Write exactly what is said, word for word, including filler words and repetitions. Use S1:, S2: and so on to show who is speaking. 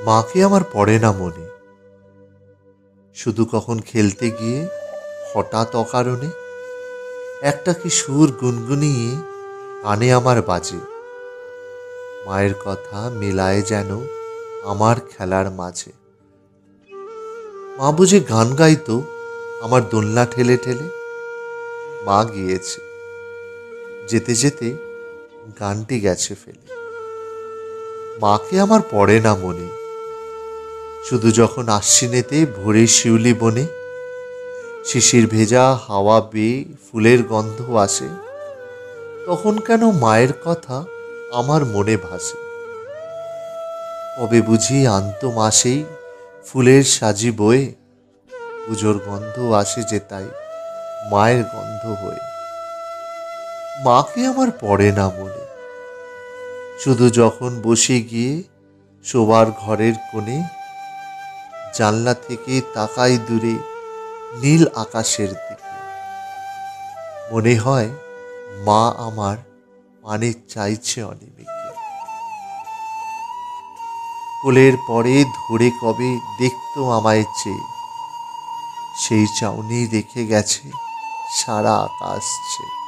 S1: মাকে আমার পড়ে না মনে, শুধু কখন খেলতে গিয়ে হঠাৎ অকারণে একটা কি সুর গুনগুনিয়ে কানে আমার বাজে। মায়ের কথা মেলায় যেন আমার খেলার মাঝে। মা বুঝে গান গাইতো আমার দোলনা ঠেলে ঠেলে। মা গিয়েছে, যেতে যেতে গানটি গেছে ফেলে। মাকে আমার পড়ে না মনে, শুধু যখন আশ্বিনেতে ভোরের শিউলি বনে শিশির ভেজা হাওয়া বেয়ে ফুলের গন্ধ আসে, তখন কেন মায়ের কথা আমার মনে ভাসে। কবে বুঝি আনতো মাসেই ফুলের সাজি বয়ে, পুজোর গন্ধ আসে যে তাই মায়ের গন্ধ হয়ে। মাকে আমার পড়ে না মনে, শুধু যখন বসে গিয়ে শোবার ঘরের কোণে জানলা থেকে তাকাই দূরে নীল আকাশের দিকে। মনে হয় মা আমার পানে চাইছে অনিমেষে। কোলের পরে ধরে কবে দেখতো আমায় চেয়ে, সেই চাউনি রেখে গেছে সারা আকাশ চেয়ে।